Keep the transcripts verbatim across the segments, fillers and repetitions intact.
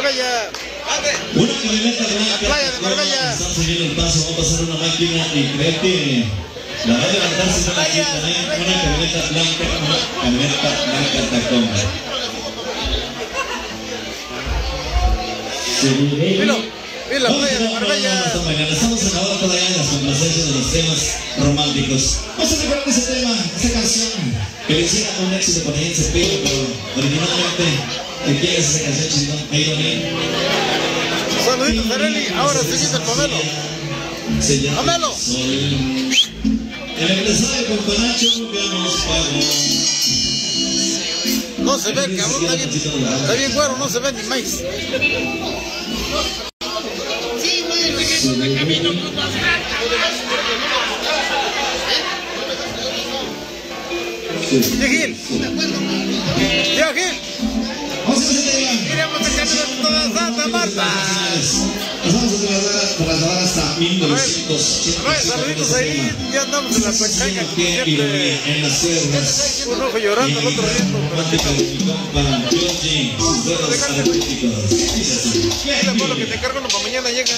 Marbella. Una camioneta blanca. La playa de Marbella. Están siguiendo el paso, vamos a pasar una máquina y creo que la va a levantar si no la quitan, ¿eh? Una camioneta blanca, una camioneta blanca Tacoma. Mira, mira la playa de Marbella. Estamos en la hora todavía en las complacencias de los temas románticos. Vamos a recordar ese tema, esa canción que le hiciera un éxito con ese pelo, pero originalmente, ¿de quién es esa canción, chingón? Ahí lo ven. Saluditos, Areli. Ahora seguimos el Pamelo. ¡Pamelo! El empresario con Panacho nunca nos pagó. No se ve, cabrón, está bien, está bien güero, no se ve ni más. Sí, güey, seguimos el camino con las Tío Gil, Tío Gil, miremos el camino de toda Santa Marta. Nos vamos a trasladar hasta mil novecientos ochenta y siete. Saluditos ahí, ya andamos en la pachanga, como siempre. En las sierras. Un ojo llorando, el otro riendo. Romántica de mi compa Georgie, sus dedos artísticos. Mira, por lo que te cargo, no, para mañana llega.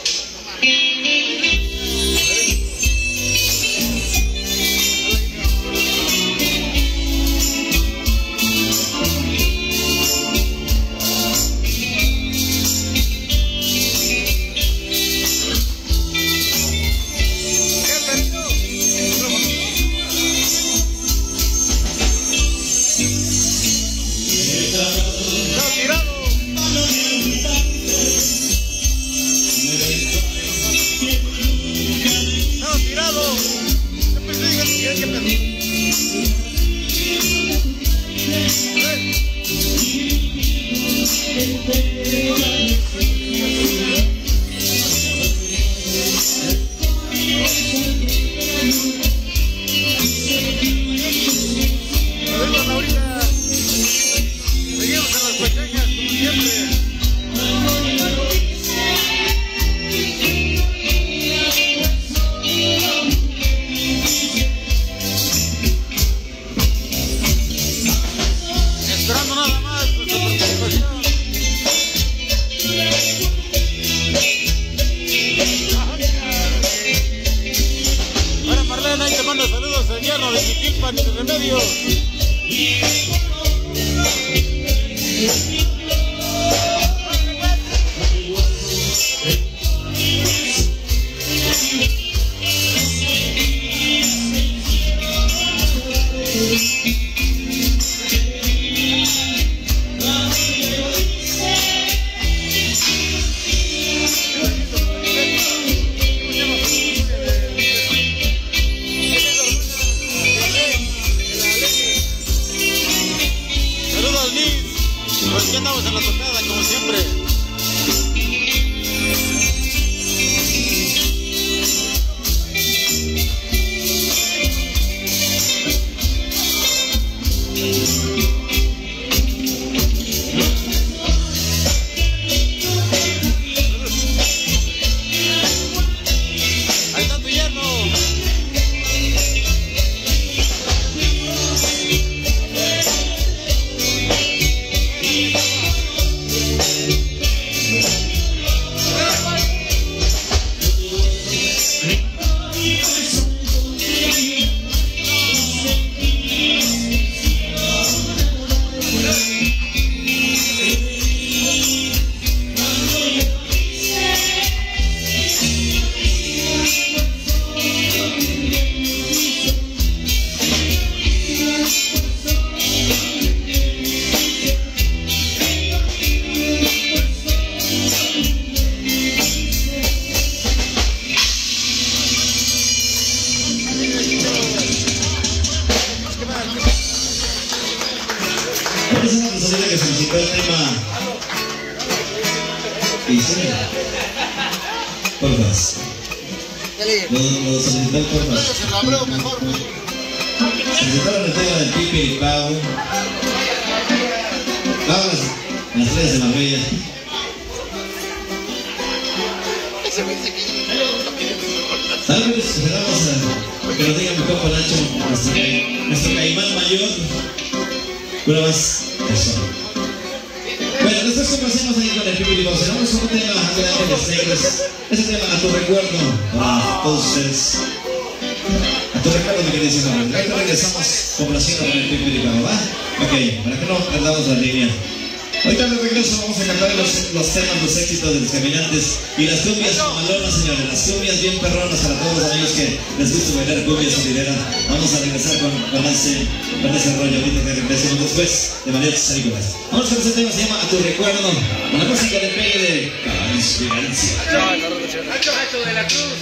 Tal vez esperamos a que nos diga mi compa Nacho, nuestro, nuestro caimán mayor. Una más, eso. Bueno, Después complacemos ahí con el Pipi Limón. Vamos con un tema de Ángeles Negros. Ese tema a tu recuerdo, para todos ustedes. A tu recuerdo, mi queridísimo. Ahorita regresamos complaciendo con el Pipi Limón, ¿va? Ok, para que no perdamos la línea. Ahorita de regreso vamos a cantar los, los temas, los éxitos de los caminantes y las cumbias mamalonas, señores, las cumbias bien perronas para todos los amigos que les gusta bailar cumbia sonidera. Vamos a regresar con, con, ese, con ese rollo ahorita que regresemos después de manera agrícolas. Vamos con ese tema, se llama A tu recuerdo, con la música de pegue de Conspirancia. Nacho de la Cruz.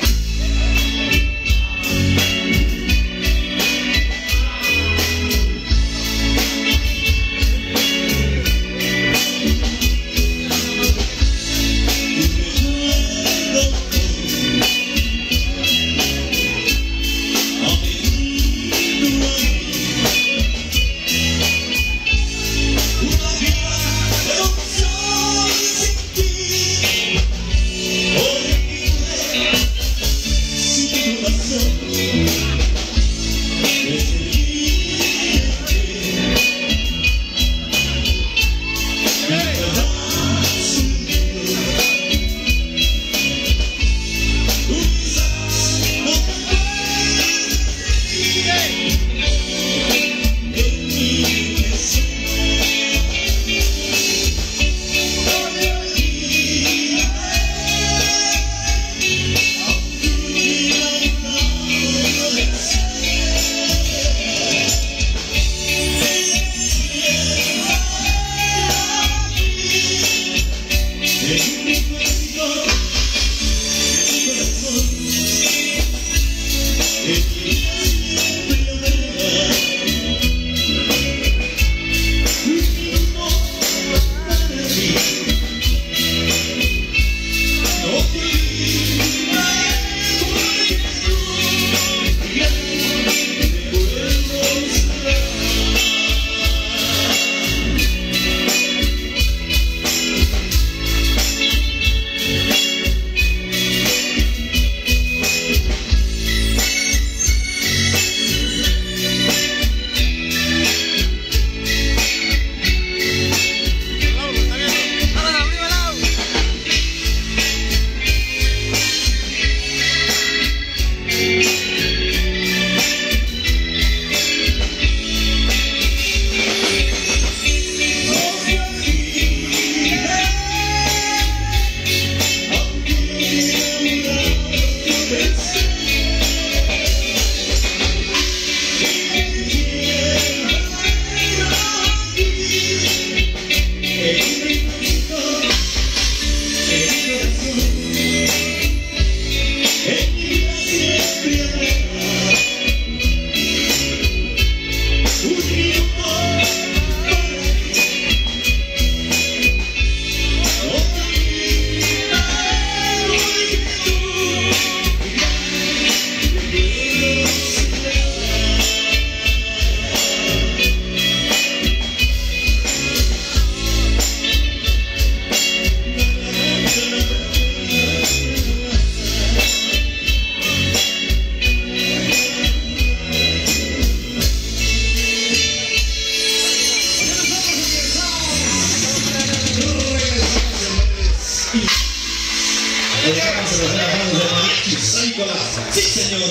Sí, señor.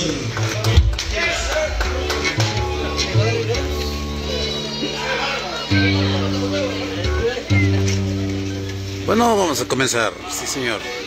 Bueno, vamos a comenzar. Sí, señor.